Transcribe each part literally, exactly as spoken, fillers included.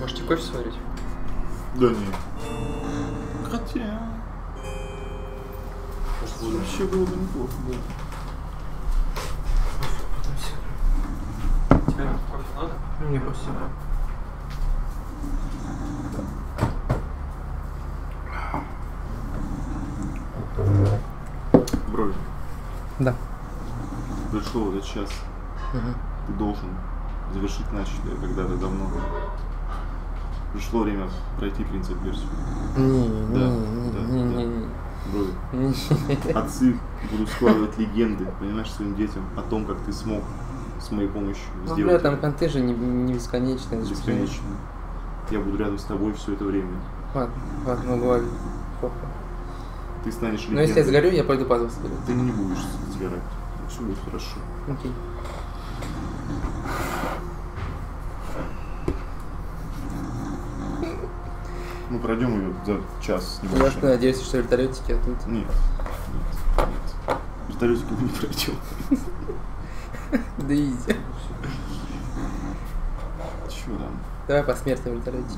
Можете кофе сварить? Да нет. Хотя... Вообще было бы неплохо, да. Тебе кофе надо? Мне спасибо. Брови. Да. Пришел этот час. Угу. Ты должен завершить начатое когда-то давно. Пришло время пройти принцип версию. Не, Да, не, да, не, да. не, не. Брови. Отцы будут складывать легенды, понимаешь, своим детям о том, как ты смог с моей помощью Ну, сделать. бля, там конты же не, не бесконечные. это же бесконечно. Я буду рядом с тобой все это время. Ладно, ладно, ну говори. Похуй. Ты станешь легендой. Но если я сгорю, я пойду пазл соберу. Ты не будешь сгорать. Все будет хорошо. Окей. Мы пройдем ее за час с Я небольшим. что, надеюсь, что вертолетики, а тут... Нет, нет, нет. Вертолетики мы не пройдем. Да изи. Чего там? Давай посмертные вертолетики.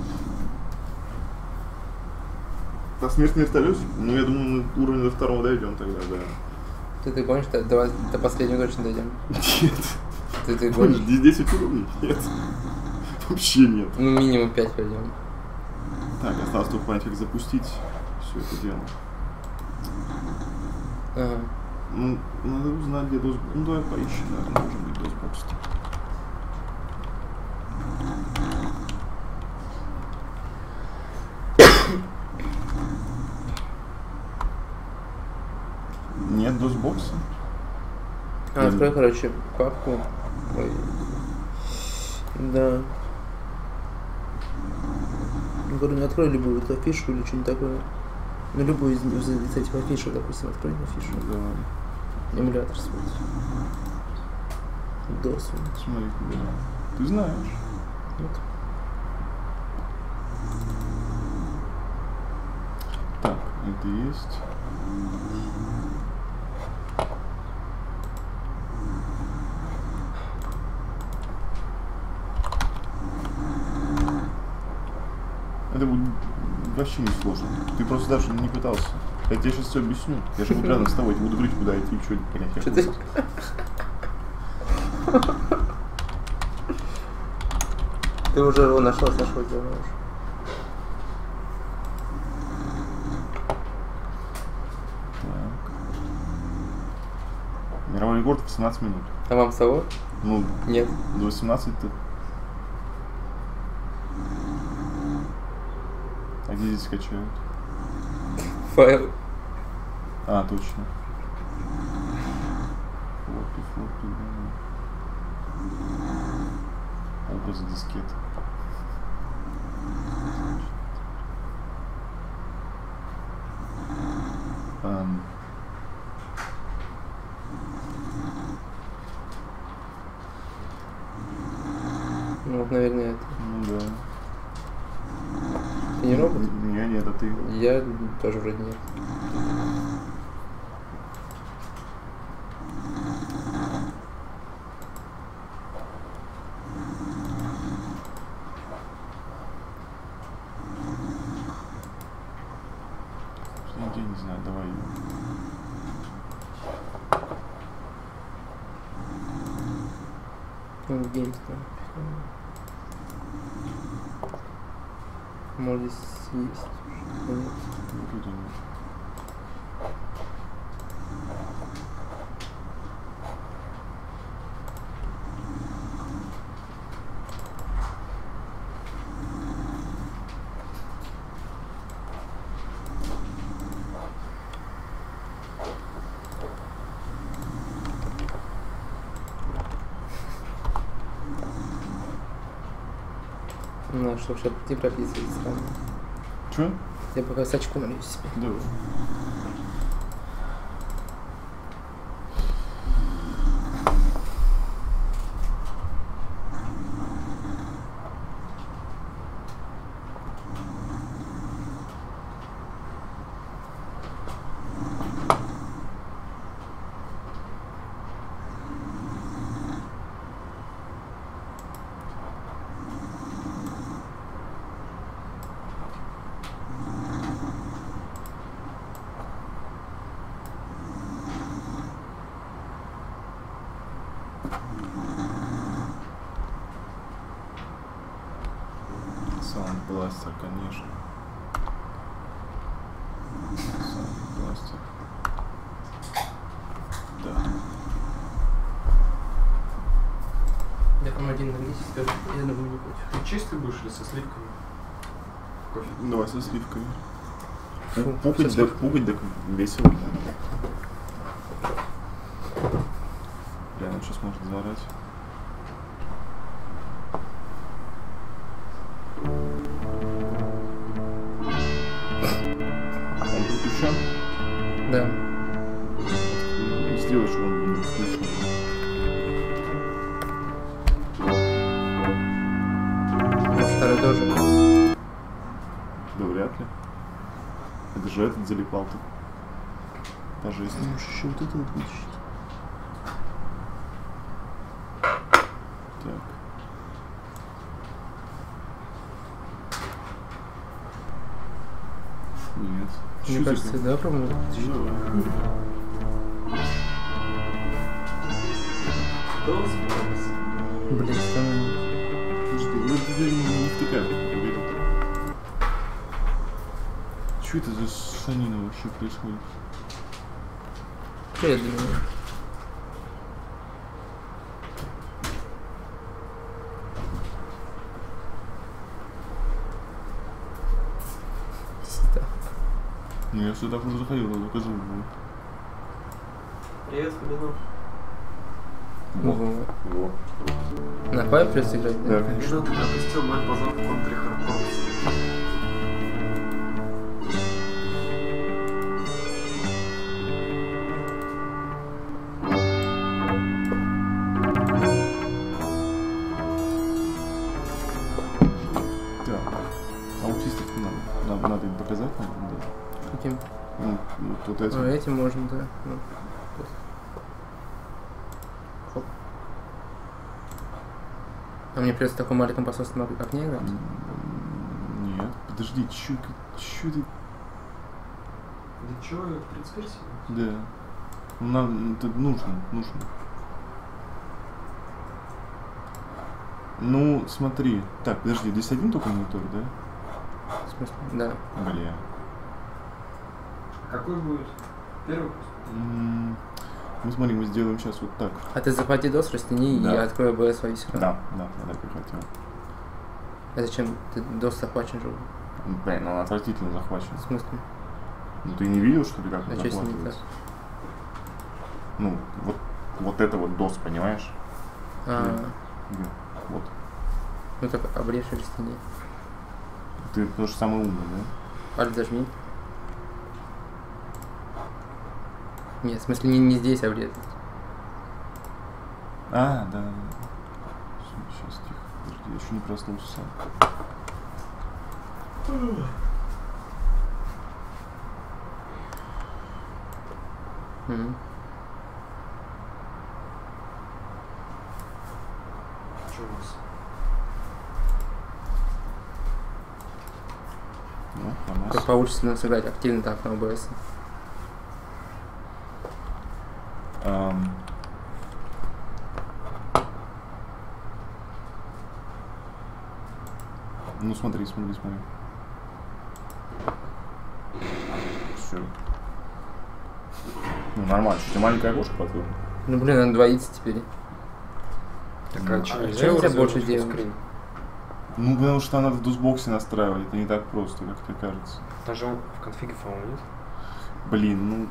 Посмертный вертолет? Ну, я думаю, мы уровень до второго дойдем тогда, да. Ты, ты гонишь, до, до, до последнего точно дойдем. Нет. Ты, ты Гонишь, гонишь. десять уровней? Нет. Вообще нет. Ну, минимум пять пойдем. Так, осталось только понять, как запустить все это дело. Ага. Ну, надо узнать, где дозбокс. Ну, давай поищем, да, должен быть дозбокс. Нет дозбокса? А, открой, короче, папку. Ой. Да. Говорю, не открой любую эту афишу или что-нибудь такое. Ну, любую из, из, из этих афишек, допустим, открой афишу. Давай. Эмулятор свой. Дос. Смотри, куда. Ты знаешь. Вот. Так, это есть. Это будет вообще не сложно. Ты просто даже не пытался. Я тебе сейчас все объясню. Я же буду рядом с тобой, я буду говорить, куда идти, что понять. Что ты? Ты уже его нашел, нашел, делаешь. Так. Мировой рекорд восемнадцать минут. А вам с того? Ну, Нет. до восемнадцати-то. А где здесь скачают? Файл. А, точно. Флоппи, флоппи, да. Образы дискет. Эм. Ну, вот, наверное, это. Ну да. Ты не робот? Не, нет, а ты. Я тоже вроде нет. Я не знаю, давай. Ну, геймс там. Может, здесь есть. Нет. Вроде нет. Ну, что вообще не прописывать сразу. Че? Я пока с очку налью себе. Давай. Sound Blaster, конечно. Sound Blaster. Да. Я там один английский скажу, я думаю, не против. Ты чистый будешь или со сливками? Кофе. Давай со сливками. Фу, Пукать, со да пукать, да весело. Бля, он сейчас может заорать. Он подключен? Да. Сделай, что он не включен. Ну, второй тоже. Да вряд ли. Это же этот залипал-то. По жизни. Можешь еще вот это вот вытащить. Так. Нет. Мне Чё кажется, такое? да, пробовал? Блин, странно. Подожди, ну это не, не втыкай, уверен. Что это за санина вообще происходит? Что я думаю? Ну я сюда уже заходил, я закажу. Привет, Кабинов. Ого. Во. На Five придется играть, Да, да? конечно. Что ты пропустил мой позор в контуре хардкор? Так. Аутистов надо. Нам надо им показать, наверное, да. Каким? Ну, вот, вот этим. А, этим можно, да. Ну, вот. Хоп. А мне придется в таком маленьком посольственном окне играть? М, Нет, подожди, чё, чё ты... Да чё, принцверсия? Да. Ну, нам это нужно, нужно. Ну, смотри. Так, подожди, здесь один только монитор, да? В смысле? Да. Бля. Какой будет? Первый? М, Ну смотри, мы сделаем сейчас вот так. А ты захвати дос, растяни Да. и открой эй би эс во весь экран. Да, да, я так и хотел. А зачем? Ты дос захвачен же. Блин, ну он отвратительно захвачен. В смысле? Ну ты не видел, что ли, как А он что с ним не так? захватывается? Ну, вот, вот это вот дос, понимаешь? А, Где? Вот. ну так обрежь и растяни. Ты тоже самый умный, да? Альт зажми. Нет, в смысле не, не здесь обрезать. А, да. Сейчас, тихо. Подожди, я еще не проснулся сам. Мгм. Что у нас? Ну, Как нормально. получится у нас играть активно так на о бэ эс? Ам. Ну смотри, смотри, смотри. Все. Ну нормально, что маленькая окошко по-твоему. Ну блин, надо двоиться теперь. Так Ну, а что, а нельзя чё его нельзя развернуть больше в делать? скрин? Ну потому что надо в дусбоксе настраивать, это не так просто, как тебе кажется. Даже он в конфиге, по-моему, нет? Блин, ну.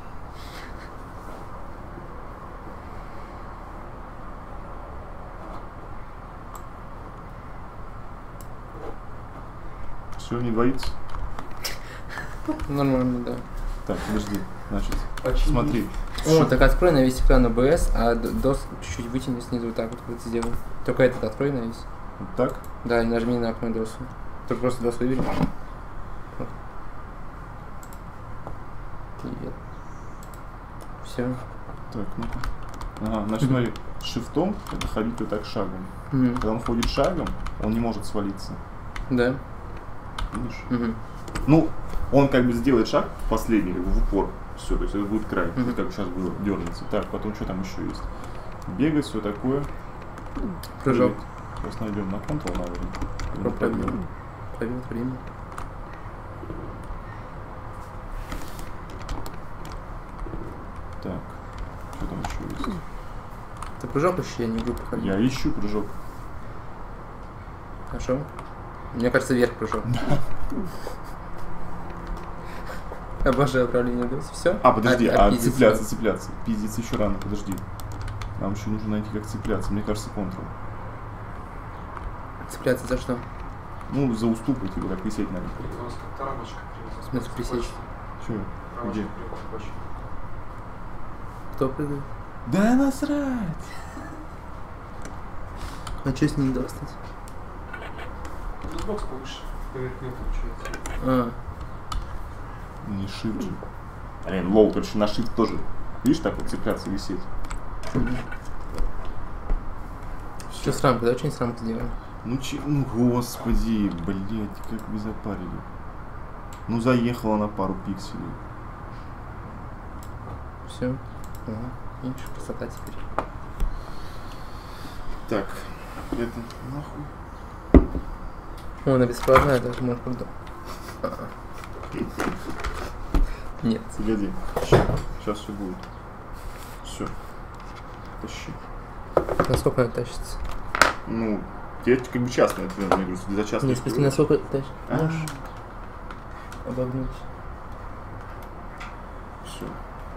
Все, не двоится? Нормально, да. Так, подожди, значит, Почти. смотри. О, так открой на весь экран о бэ эс, а д- дос чуть-чуть вытяни снизу, вот так вот, вот сделай. Только этот открой на весь. Вот так? Да, и нажми на окно досу. Только просто дос выбери. Вот. Привет. Все. Так, ну-ка. Ага, значит, смотри, шифтом это ходить вот так шагом. Когда он ходит шагом, он не может свалиться. Да. Видишь? Мгм. Ну, он как бы сделает шаг последний, как бы в упор. Все, то есть это будет край, Мгм. как сейчас было, дернется. Так, потом что там еще есть? Бегать, все такое. Прыжок. Сейчас найдем на контрол, наверное. Попробуем. Провел время. Так, что там еще есть? Ты прыжок ищи, я не буду проходить. Я ищу прыжок. Хорошо. Мне кажется, вверх прыжок. Обожаю управление, да? Все? А, подожди, а, а цепляться, цепляться. Пиздец еще рано, подожди. Нам еще нужно найти, как цепляться. Мне кажется, контрол. Цепляться за что? Ну, за уступы, типа, как висеть надо. У нас как-то рамочка В смысле присесть? Че? Где? Кто прыгает? Да насрать! А что с ним достать? Тут бокс повыше. Поверх него получается. А, Не shift же. Блин, лоу, короче, на shift тоже. Видишь, так вот цепляться, висеть. что с рамкой? Давай что-нибудь с рамкой сделаем. Ну че, ну господи, блять, как вы запарили. Ну заехала на пару пикселей. Все. Ага. Видишь, красота теперь. Так, это нахуй. О, она бесплатная, даже может когда. Нет. Погоди, сейчас все будет. Все. Тащи. Насколько она тащится? Ну, тебе как бы часто это надо, мне говорю, за час. Не, в смысле, насколько тащится? А. Можешь обогнуть. Все.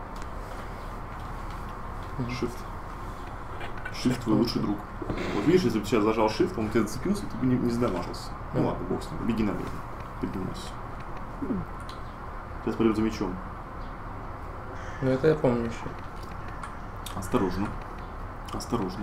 Shift. Shift твой лучший друг. Вот видишь, если бы сейчас зажал Shift, он тебя зацепился, ты бы не, не сдамажился. Ну ладно, бог с ним. Беги налево. Поднимайся. Сейчас пойдем за мячом. Ну это я помню еще. Осторожно. Осторожно.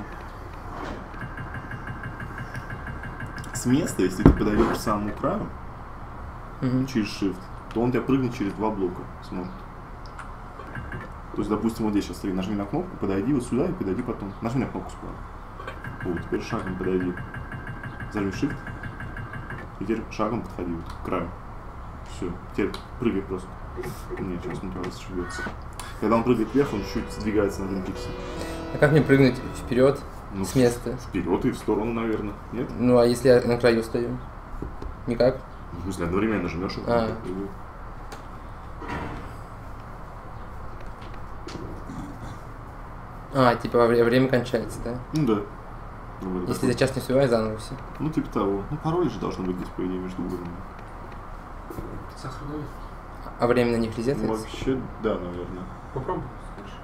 С места, если ты подойдешь к самому краю, Угу. через Shift, то он тебя прыгнет через два блока сможет. То есть, допустим, вот здесь сейчас смотри, нажми на кнопку, подойди вот сюда и подойди потом. Нажми на кнопку справа. Вот, теперь шагом подойди. Зажми Shift. И теперь шагом подходи вот к краю. Все, теперь прыгай просто. Нет, сейчас он правда сшибется. Когда он прыгает вверх, он чуть сдвигается на один пиксель. А как мне прыгнуть вперед Ну, с места? Вперед и в сторону, наверное. Нет? Ну а если я на краю стою? Никак? В смысле, одновременно жмешь и А. прыгает. А, типа во вре- время кончается, да? Ну да. Ну, это Если такое. за час не успеваю, заново все. Ну типа того. Ну пароль же должно быть здесь, по идее, между уровнями. Сохранили? А время на них Ну, резетается? вообще, да, наверное. Попробуй. слушай.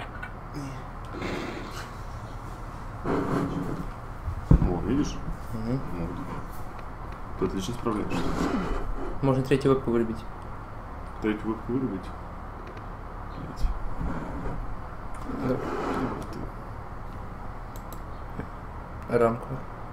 О, видишь? Угу. Вот. Ты отлично справляешься. Можно третью вебку вырубить. Третью вебку вырубить. Блять. Да. Рамку.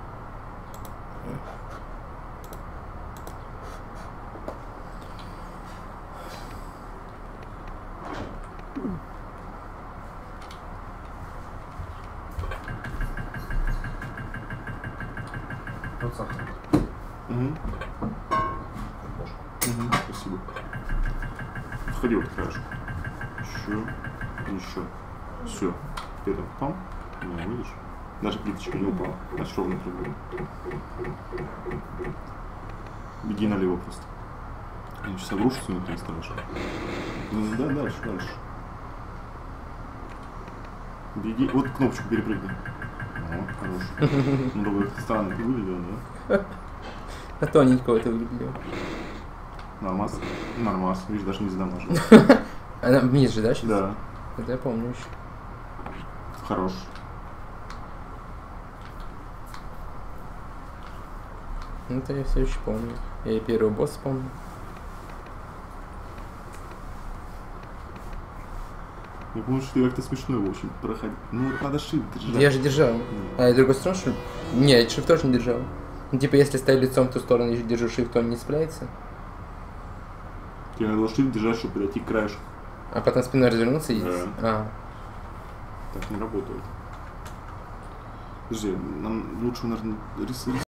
Вот сахар. Угу. Угу. Спасибо. Входи вот краешек. Еще. Еще. Все. Ты там пам? Ну, видишь? Даже плиточка не упала. Значит, ровно прыгнула. Беги налево просто. Они сейчас обрушатся внутри, осторожно. Ну, да, дальше, дальше. Беги. Вот кнопочку перепрыгни. Вот, хорош. Ну, да, как-то странно выглядело, да? А тоненького это выглядело. Нормас. Нормас. Видишь, даже не задамажил. Она вниз же, да, сейчас? Да. Это я помню еще. Хорош. Ну это я все еще помню. Я и первый босс помню. Я помню, что ты как-то смешно его очень проходил. Ну, вот надо shift держать. Я же держал. А я другой сторону, что ли? Не, я shift тоже не держал. Ну типа если стою лицом в ту сторону и держу shift, то он не цепляется. Тебе надо shift держать, чтобы подойти к краешку. А потом спиной развернуться и... Да. А, Так не работает. Подожди, нам лучше, наверное, рисовать.